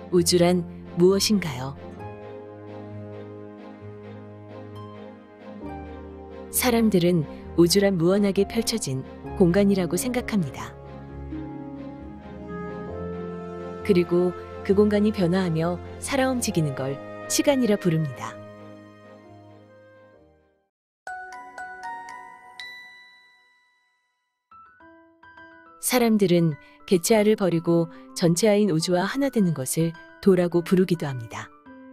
우주란 무엇인가요? 사람들은 우주란 무한하게 펼쳐진 공간이라고 생각합니다. 그리고 그 공간이 변화하며 살아 움직이는 걸 시간이라 부릅니다. 사람들은 개체아를 버리고 전체아인 우주와 하나 되는 것을 도라고 부르기도 합니다.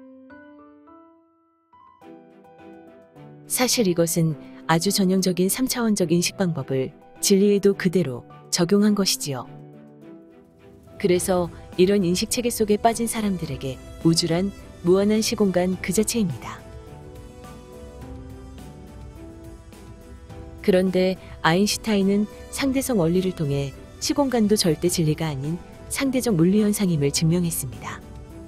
사실 이것은 아주 전형적인 3차원적 인식 방법을 진리에도 그대로 적용한 것이지요. 그래서 이런 인식 체계 속에 빠진 사람들에게 우주란 무한한 시공간 그 자체입니다. 그런데 아인슈타인은 상대성 원리를 통해 시공간도 절대 진리가 아닌 상대적 물리 현상임을 증명했습니다.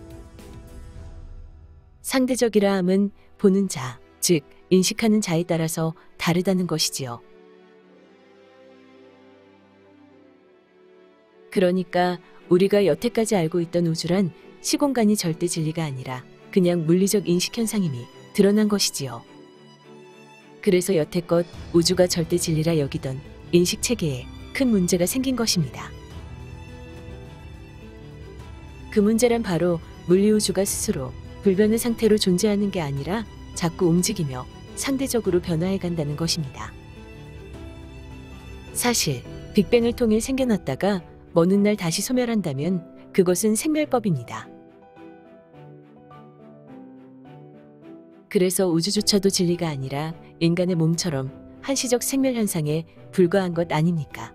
상대적이라 함은 보는 자, 즉 인식하는 자에 따라서 다르다는 것이지요. 그러니까 우리가 여태까지 알고 있던 우주란 시공간이 절대 진리가 아니라 그냥 물리적 인식 현상임이 드러난 것이지요. 그래서 여태껏 우주가 절대 진리라 여기던 인식 체계에 큰 문제가 생긴 것입니다. 그 문제란 바로 물리우주가 스스로 불변의 상태로 존재하는 게 아니라 자꾸 움직이며 상대적으로 변화해 간다는 것입니다. 사실 빅뱅을 통해 생겨났다가 먼 훗날 다시 소멸한다면 그것은 생멸법입니다. 그래서 우주조차도 진리가 아니라 인간의 몸처럼 한시적 생멸 현상에 불과한 것 아닙니까?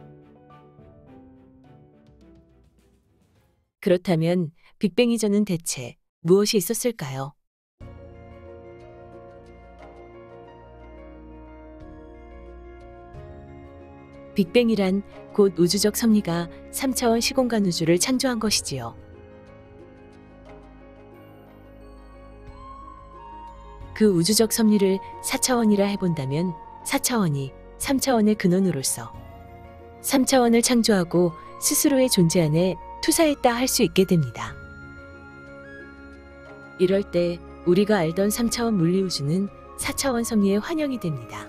그렇다면 빅뱅 이전은 대체 무엇이 있었을까요? 빅뱅이란 곧 우주적 섭리가 3차원 시공간 우주를 창조한 것이지요. 그 우주적 섭리를 4차원이라 해본다면 4차원이 3차원의 근원으로서 3차원을 창조하고 스스로의 존재 안에 투사했다 할 수 있게 됩니다. 이럴 때 우리가 알던 3차원 물리우주는 4차원 섭리에 환영이 됩니다.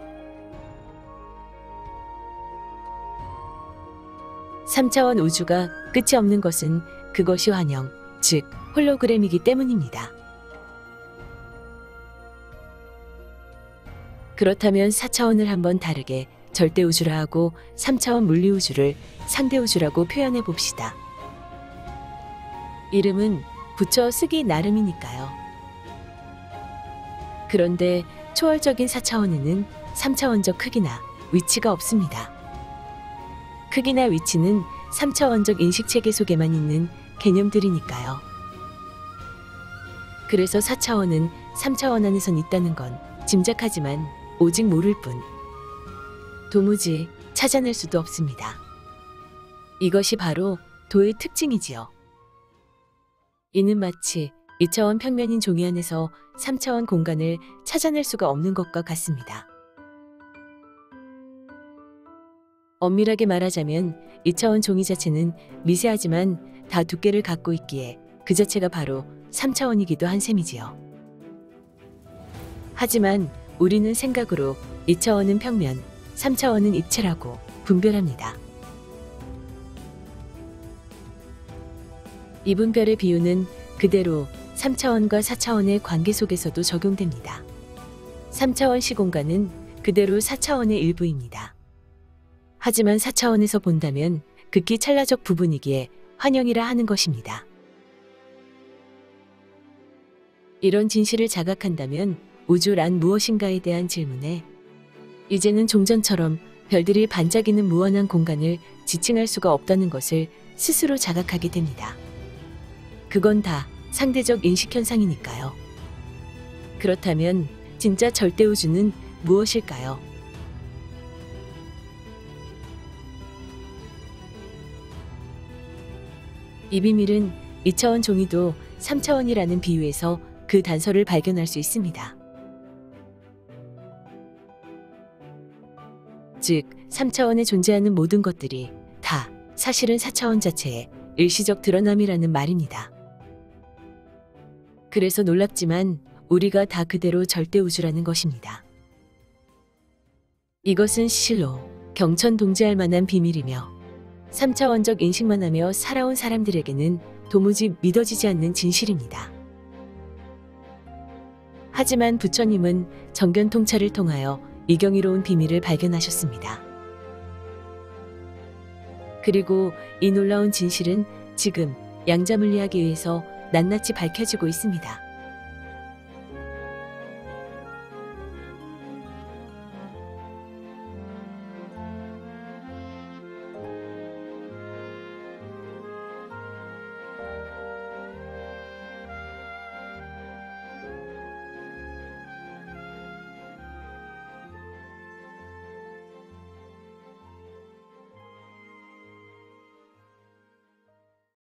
(3차원) 우주가 끝이 없는 것은 그것이 환영, 즉 홀로그램이기 때문입니다. 그렇다면 4차원을 한번 다르게 절대우주라 하고 3차원 물리우주를 상대우주라고 표현해 봅시다. 이름은 붙여 쓰기 나름이니까요. 그런데 초월적인 4차원에는 3차원적 크기나 위치가 없습니다. 크기나 위치는 3차원적 인식체계 속에만 있는 개념들이니까요. 그래서 4차원은 3차원 안에선 있다는 건 짐작하지만 오직 모를 뿐 도무지 찾아낼 수도 없습니다. 이것이 바로 도의 특징이지요. 이는 마치 2차원 평면인 종이 안에서 3차원 공간을 찾아낼 수가 없는 것과 같습니다. 엄밀하게 말하자면 2차원 종이 자체는 미세하지만 다 두께를 갖고 있기에 그 자체가 바로 3차원이기도 한 셈이지요. 하지만 우리는 생각으로 2차원은 평면, 3차원은 입체라고 분별합니다. 이 분별의 비유는 그대로 3차원과 4차원의 관계 속에서도 적용됩니다. 3차원 시공간은 그대로 4차원의 일부입니다. 하지만 4차원에서 본다면 극히 찰나적 부분이기에 환영이라 하는 것입니다. 이런 진실을 자각한다면 우주란 무엇인가에 대한 질문에 이제는 종전처럼 별들이 반짝이는 무한한 공간을 지칭할 수가 없다는 것을 스스로 자각하게 됩니다. 그건 다 상대적 인식 현상이니까요. 그렇다면 진짜 절대우주는 무엇일까요? 이 비밀은 2차원 종이도 3차원이라는 비유에서 그 단서를 발견할 수 있습니다. 즉, 3차원에 존재하는 모든 것들이 다 사실은 4차원 자체에 일시적 드러남이라는 말입니다. 그래서 놀랍지만 우리가 다 그대로 절대 우주라는 것입니다. 이것은 실로 경천동지할 만한 비밀이며 3차원적 인식만 하며 살아온 사람들에게는 도무지 믿어지지 않는 진실입니다. 하지만 부처님은 정견 통찰을 통하여 이 경이로운 비밀을 발견하셨습니다. 그리고 이 놀라운 진실은 지금 양자물리학에 의해서 낱낱이 밝혀지고 있습니다.